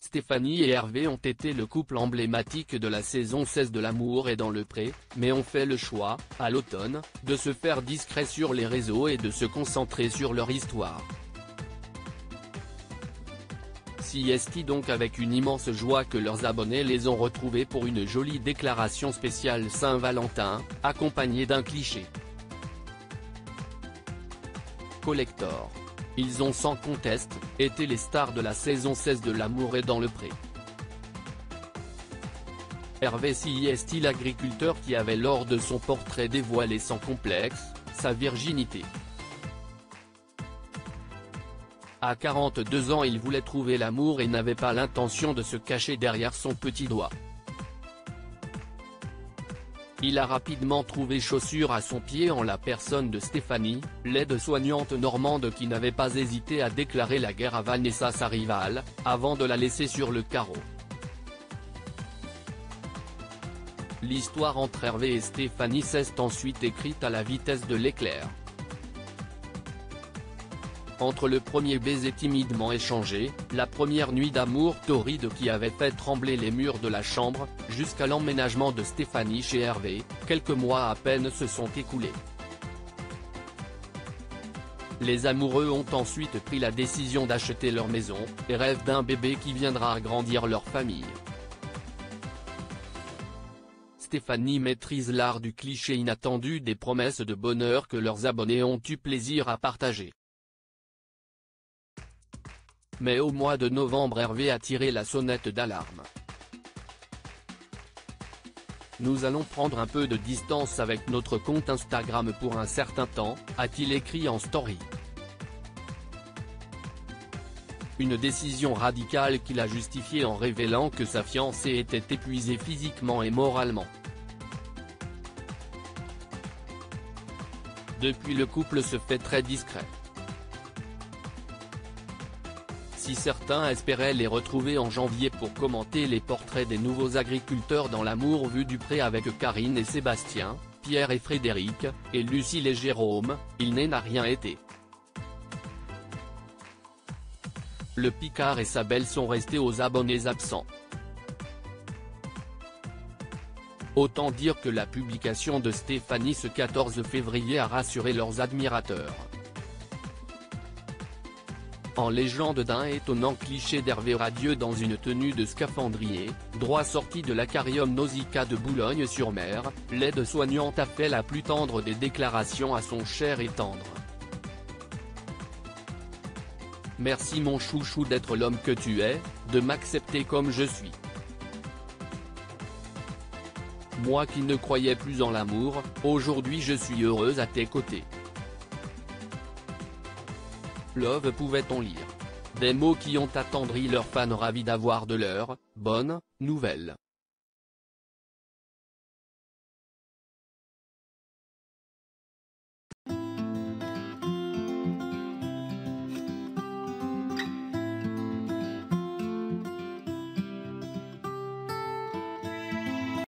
Stéphanie et Hervé ont été le couple emblématique de la saison 16 de L'amour est dans le pré, mais ont fait le choix, à l'automne, de se faire discret sur les réseaux et de se concentrer sur leur histoire. C'est donc avec une immense joie que leurs abonnés les ont retrouvés pour une jolie déclaration spéciale Saint-Valentin, accompagnée d'un cliché collector. Ils ont sans conteste été les stars de la saison 16 de L'amour est dans le pré. Hervé c'est l'agriculteur qui avait lors de son portrait dévoilé sans complexe, sa virginité. À 42 ans il voulait trouver l'amour et n'avait pas l'intention de se cacher derrière son petit doigt. Il a rapidement trouvé chaussure à son pied en la personne de Stéphanie, l'aide-soignante normande qui n'avait pas hésité à déclarer la guerre à Vanessa sa rivale, avant de la laisser sur le carreau. L'histoire entre Hervé et Stéphanie s'est ensuite écrite à la vitesse de l'éclair. Entre le premier baiser timidement échangé, la première nuit d'amour torride qui avait fait trembler les murs de la chambre, jusqu'à l'emménagement de Stéphanie chez Hervé, quelques mois à peine se sont écoulés. Les amoureux ont ensuite pris la décision d'acheter leur maison, et rêvent d'un bébé qui viendra agrandir leur famille. Stéphanie maîtrise l'art du cliché inattendu des promesses de bonheur que leurs abonnés ont eu plaisir à partager. Mais au mois de novembre Hervé a tiré la sonnette d'alarme. Nous allons prendre un peu de distance avec notre compte Instagram pour un certain temps, a-t-il écrit en story. Une décision radicale qu'il a justifiée en révélant que sa fiancée était épuisée physiquement et moralement. Depuis le couple se fait très discret. Si certains espéraient les retrouver en janvier pour commenter les portraits des nouveaux agriculteurs dans L'amour vu du pré avec Karine et Sébastien, Pierre et Frédéric, et Lucille et Jérôme, il n'a rien été. Le Picard et sa belle sont restés aux abonnés absents. Autant dire que la publication de Stéphanie ce 14 février a rassuré leurs admirateurs. En légende d'un étonnant cliché d'Hervé radieux dans une tenue de scaphandrier, droit sorti de l'Aquarium Nausicaa de Boulogne-sur-Mer, l'aide-soignante a fait la plus tendre des déclarations à son cher et tendre. Merci mon chouchou d'être l'homme que tu es, de m'accepter comme je suis. Moi qui ne croyais plus en l'amour, aujourd'hui je suis heureuse à tes côtés. Love pouvait-on lire. Des mots qui ont attendri leurs fans ravis d'avoir de leurs bonnes nouvelles.